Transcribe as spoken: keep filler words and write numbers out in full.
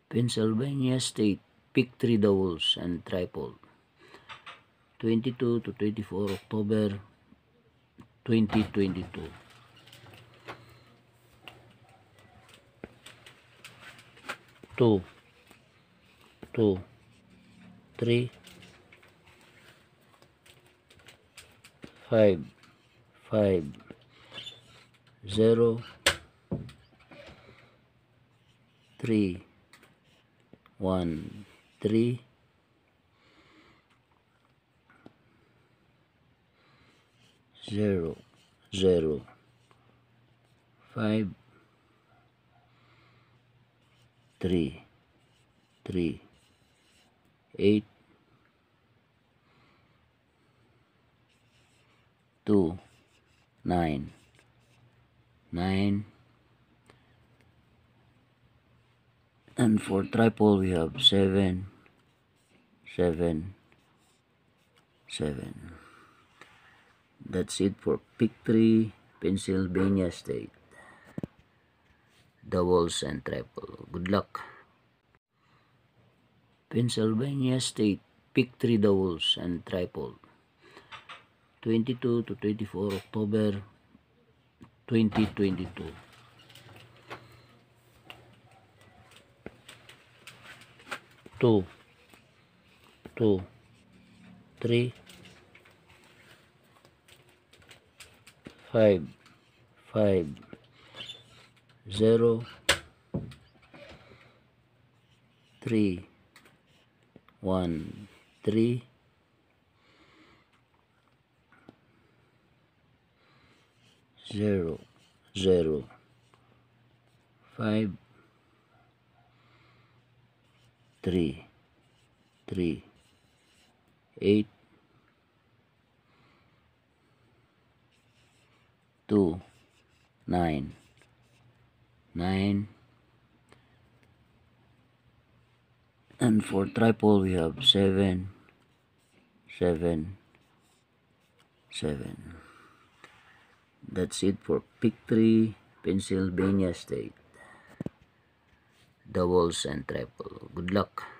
Pennsylvania State, pick three doubles and triple. twenty-two to twenty-four October twenty twenty-two. Two, two, three, five, five, zero, three, one, three, zero, zero, five, three, three, eight, two, nine, nine, and for triple we have seven, seven, seven. That's it for pick three, Pennsylvania State, doubles and triple. Good luck. Pennsylvania State, pick three doubles and triple. twenty-two to twenty-four October twenty twenty-two. Two, two, three, five, five, zero, three, one, three, zero, zero, five, three, three, eight, two, nine, nine, and for triple we have seven, seven, seven. That's it for pick three, Pennsylvania State, doubles and triple. Good luck.